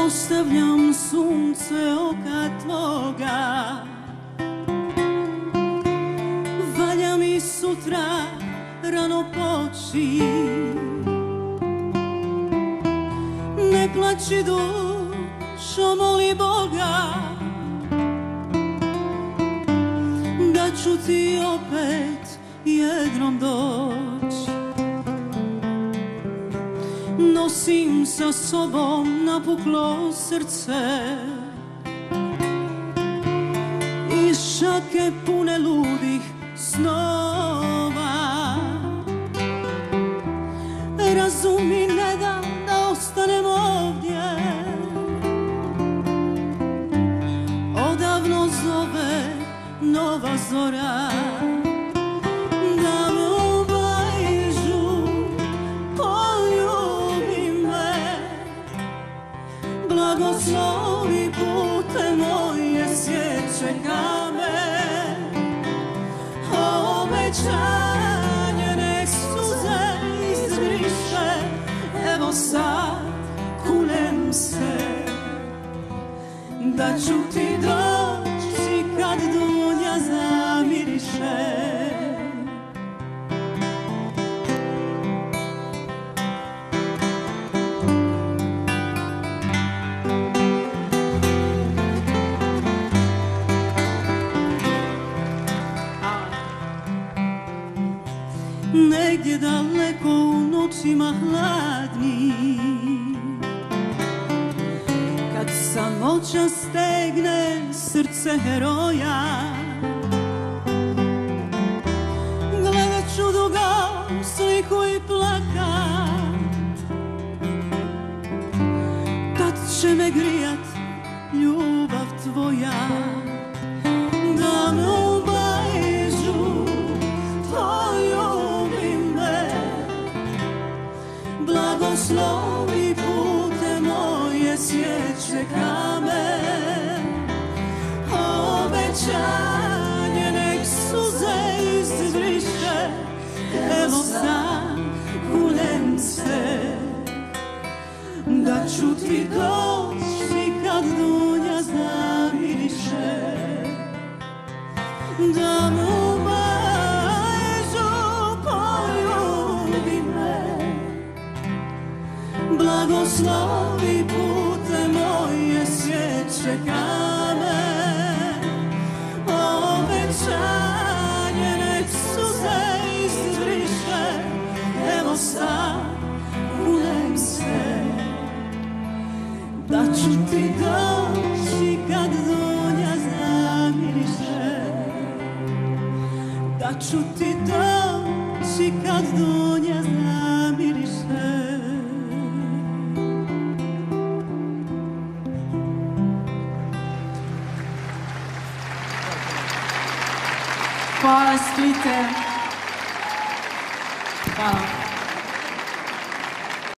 ostavljam sunce oka tvoga. Valja mi sutra rano poći, ne plaći dušo, moli Boga, da ću ti opet jednom doći. Nosim sa sobom napuklo srce i šake pune ludih snova. Razum mi ne da da ostanem ovdje, odavno zove nova zora. Da me obajžu, poljubi me, blagoslovi pute moje, sjeće kamen. Obećanje nek suze izbriše, evo sad kunem se da ću ti doći kad dunja zamiriše. Negdje daleko u noćima hladni, kad samoća stegne srce heroja, gledat ću duga sliku i plakat, tad će me grijat ljubav tvoja. Da me obajžu, poljubi me, blagoslovi pute moje, sjeće kamen. Obećanje nek suze izbriše, evo sad kunem se da ću ti doći kad dunja zamiriše. Da me obajžu, poljubi me, blagoslovi pute moje, sjeće kamen. Obećanje nek suze izbriše, evo sad kunem se da ću ti doći kad dunja zamiriše. Da ću ti doći kad dunja zamiriše. Hvala, Splite. Hvala.